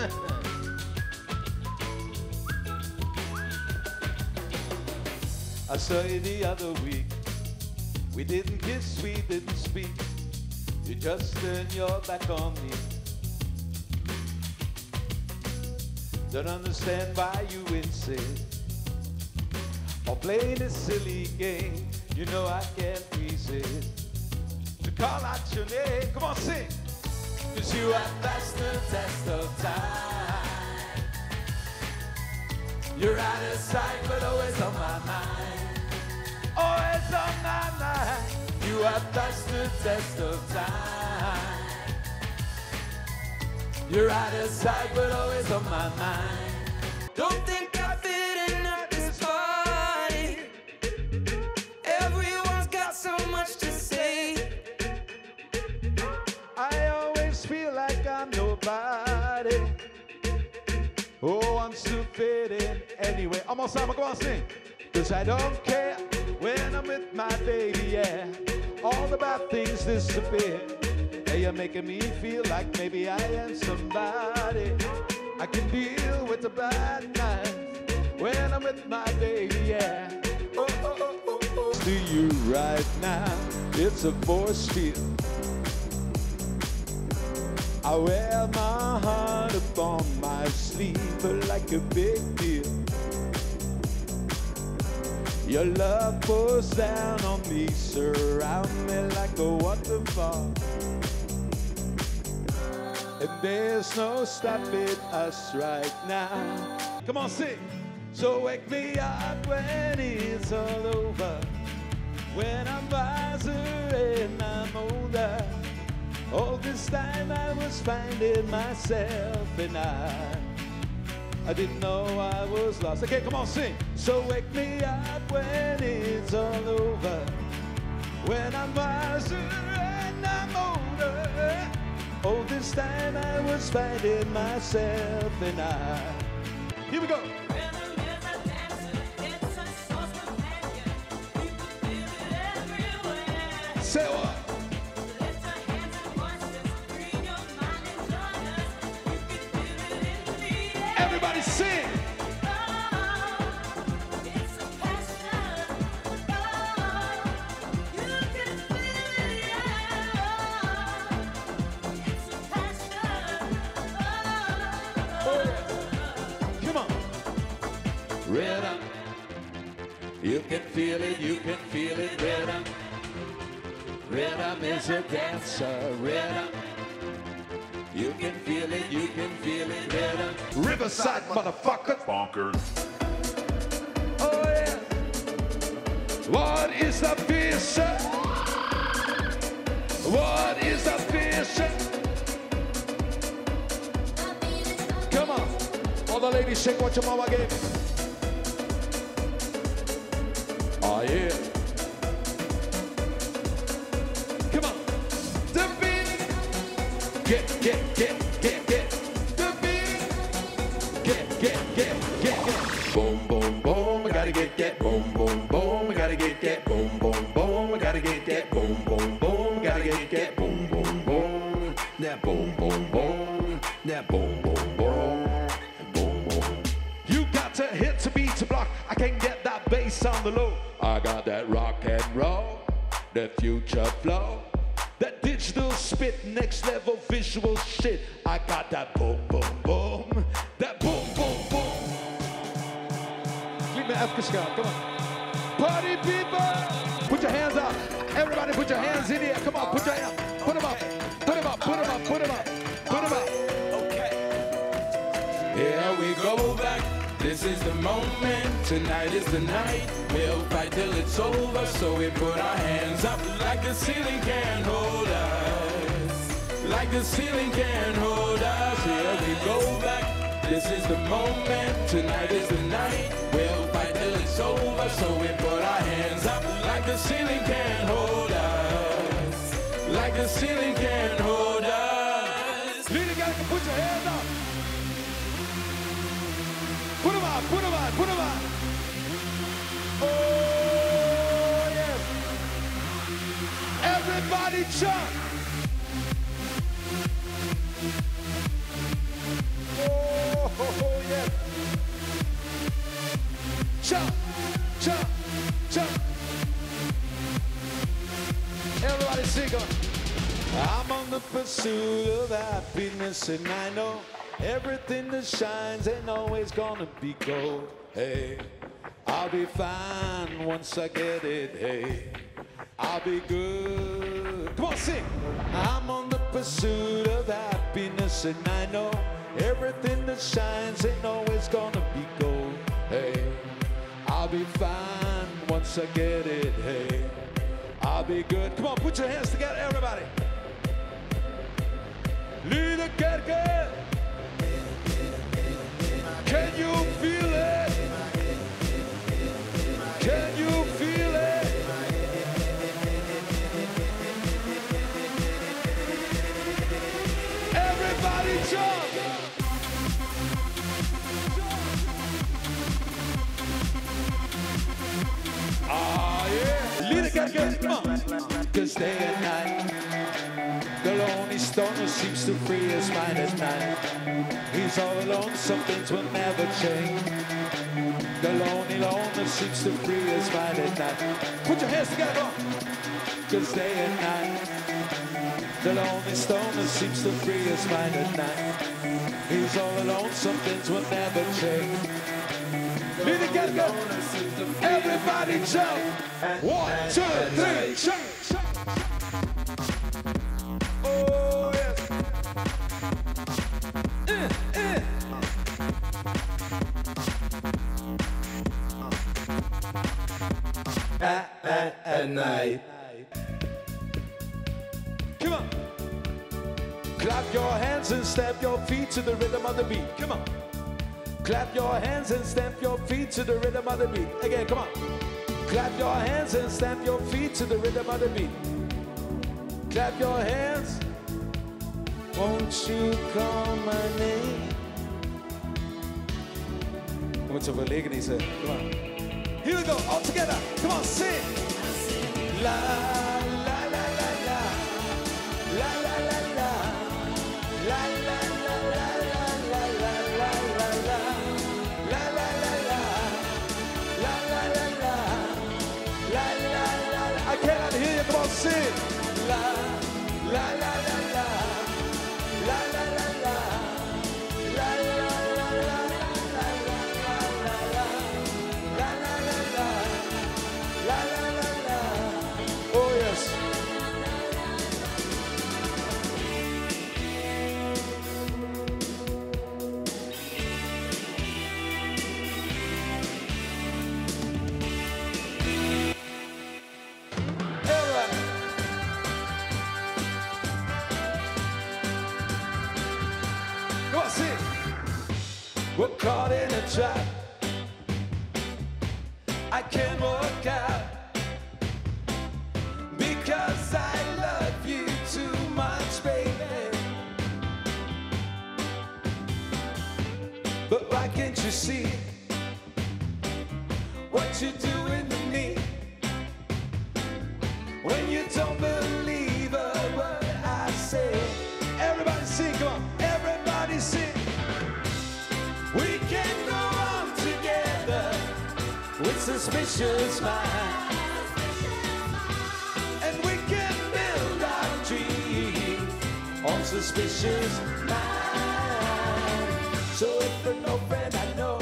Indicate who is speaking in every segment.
Speaker 1: I saw you the other week. We didn't kiss, we didn't speak. You just turned your back on me. Don't understand why you insist or play this silly game. You know I can't resist to call out your name. Come on, sing. 'Cause you have passed the test of time. You're out of sight, but always on my mind. Always on my mind. You have passed the test of time. You're out of sight, but always on my mind.
Speaker 2: Don't think I fit in at this party. Everyone's got so much to say.
Speaker 1: I always feel like I'm nobody. Oh, I'm still fitting anyway. Almost time, go on, sing. 'Cause I don't care when I'm with my baby, yeah. All the bad things disappear. Yeah, you're making me feel like maybe I am somebody. I can deal with the bad nights when I'm with my baby, yeah. Oh, oh, oh, oh, oh. To you right now, it's a force field. I wear my heart upon my sleeve like a big deal. Your love pours down on me, surround me like a waterfall. And there's no stopping us right now. Come on, sing. So wake me up when it's all over. When I'm wiser and I'm older. All this time I was finding myself and I didn't know I was lost. Okay, come on, sing. So wake me up when it's all over. When I'm wiser and I'm older. All this time I was finding myself and Here we go. Say what? Everybody sing. Rhythm, you can feel it, you can feel it. Rhythm, rhythm is a dancer. Rhythm, you can feel it, you can feel it. Rhythm, Riverside motherfucker.
Speaker 3: Bonkers.
Speaker 1: Oh yeah. What is the vision? What is the vision? Come on, all the ladies shake what your mama gave you. Oh yeah. Come on. The beat. Get. The beat. Get. Boom, boom, boom. I gotta get that. Boom, boom, boom. I gotta get that. Boom, boom, boom. I gotta get that. Boom, boom, boom. Gotta get that. Boom, boom, boom. That boom, boom, boom. That boom, boom, boom. Boom, boom. You got to hit to beat to block. I can't get that bass on the low. I got that rock and roll, that future flow, that digital spit, next level visual shit. I got that boom, boom, boom, that boom, boom, boom. Give me Africa Scout, come on. Party people, put your hands up. Everybody put your hands in here. Come on, put your hands, put them up, put them up, put them up, put them up, put them up.
Speaker 2: Okay. Here we go back. This is the moment, tonight is the night. We'll fight till it's over, so we put our hands up like the ceiling can't hold us. Like the ceiling can't hold us. Here we go back. This is the moment, tonight is the night. We'll fight till it's over, so we put our hands up like the ceiling can't hold us. Like the ceiling can't hold us.
Speaker 1: Lady Gaga, put your hands up. Put them on, put them on, put them on. Oh, yes. Everybody jump. Oh. jump, jump, jump. Everybody sing on. I'm on the pursuit of happiness, and I know everything that shines ain't always gonna be gold. Hey, I'll be fine once I get it. Hey, I'll be good. Come on, sing. I'm on the pursuit of happiness, and I know everything that shines ain't always gonna be gold. Hey, I'll be fine once I get it. Hey, I'll be good. Come on, put your hands together, everybody. Lille Kerke. Can you feel it? Can you feel it? Everybody jump! Ah, yeah. Lille Kerke, come on. 'Cause day and night, the lonely stoner seems to free his mind at night. He's all alone, some things will never change. The lonely loner seems to free his mind at night. Put your hands together, come on. 'Cause day and night, the lonely stoner seems to free his mind at night. He's all alone, some things will never change. Lille Kerke, everybody jump. 1, 2, 3, jump. Oh, yes.
Speaker 2: At night.
Speaker 1: Come on. Clap your hands and stamp your feet to the rhythm of the beat. Come on. Clap your hands and stamp your feet to the rhythm of the beat. Again, come on. Clap your hands and stamp your feet to the rhythm of the beat. Clap your hands. Won't you call my name? Je moet zo wel liggen niet zeggen. Come on. Here we go, all together. Come on, sing. La la la la la. La la la la. La la la la la la la la la la. La la la la. La la la la. La la la la. I cannot hear you, come on, sing. La la la la la. La la la la. La la la la. La la la la. La la la la. La la la la. Oh yes. Everybody. Go on, sing. We're caught in a trap. I can't work out because I love you too much, baby. But why can't you see what you're doing to me when you don't believe a word I say? Everybody sing, come on, everybody sing. We can go on together with suspicious minds, and we can build our dream on suspicious minds. So if you're no friend I know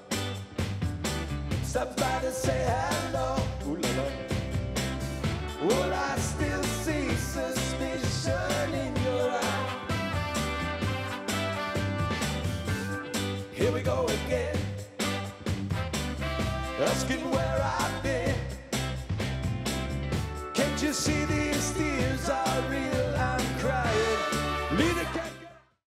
Speaker 1: stops by to say hello, ooh la la, will I still see suspicion in your eye? Here we go again, asking where I've been. Can't you see these tears are real?